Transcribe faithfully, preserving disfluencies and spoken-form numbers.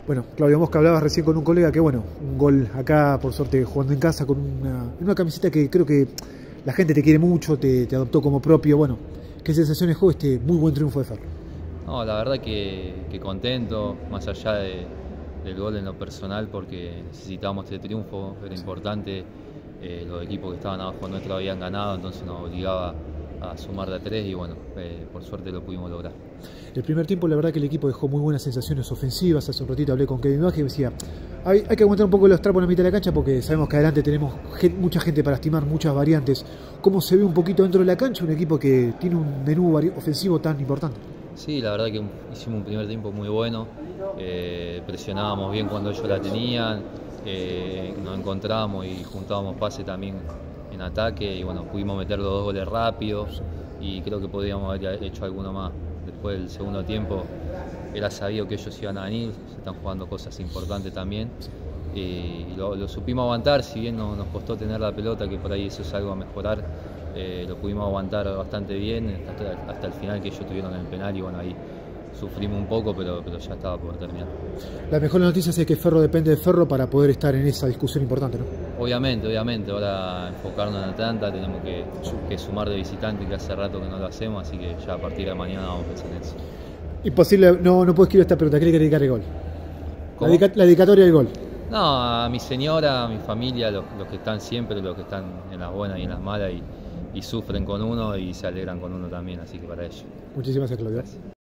Bueno, Claudio, vos que hablabas recién con un colega que, bueno, un gol acá, por suerte, jugando en casa con una, una camiseta que creo que la gente te quiere mucho, te, te adoptó como propio. Bueno, ¿qué sensaciones dejó este muy buen triunfo de Ferro? No, la verdad que, que contento, más allá de, del gol en lo personal, porque necesitábamos este triunfo, era importante. Eh, los equipos que estaban abajo nuestro habían ganado, entonces nos obligaba a sumar de a tres y bueno, eh, por suerte lo pudimos lograr. El primer tiempo, la verdad que el equipo dejó muy buenas sensaciones ofensivas. Hace un ratito hablé con Kevin Vázquez y me decía, hay, hay que aguantar un poco los trapos en la mitad de la cancha porque sabemos que adelante tenemos gente, mucha gente para estimar, muchas variantes. ¿Cómo se ve un poquito dentro de la cancha un equipo que tiene un menú ofensivo tan importante? Sí, la verdad que hicimos un primer tiempo muy bueno, eh, presionábamos bien cuando ellos la tenían, eh, nos encontrábamos y juntábamos pase también en ataque y bueno, pudimos meter los dos goles rápidos y creo que podríamos haber hecho alguno más. Después del segundo tiempo era sabido que ellos iban a venir, se están jugando cosas importantes también y lo, lo supimos aguantar, si bien no, nos costó tener la pelota, que por ahí eso es algo a mejorar, eh, lo pudimos aguantar bastante bien hasta, hasta el final que ellos tuvieron el penal y bueno, ahí sufrimos un poco, pero, pero ya estaba por terminar. La mejor noticia es que Ferro depende de Ferro para poder estar en esa discusión importante, ¿no? Obviamente, obviamente, ahora enfocarnos en Atlanta, tenemos que, que sumar de visitante, que hace rato que no lo hacemos, así que ya a partir de mañana vamos a pensar en eso. Imposible, no, no puedo escribir esta pregunta, ¿qué le quiere dedicar el gol? La, dedica, la dedicatoria del gol. No, a mi señora, a mi familia, los, los que están siempre, los que están en las buenas y en las malas y, y sufren con uno y se alegran con uno también, así que para ellos. Muchísimas gracias, Claudio. Gracias.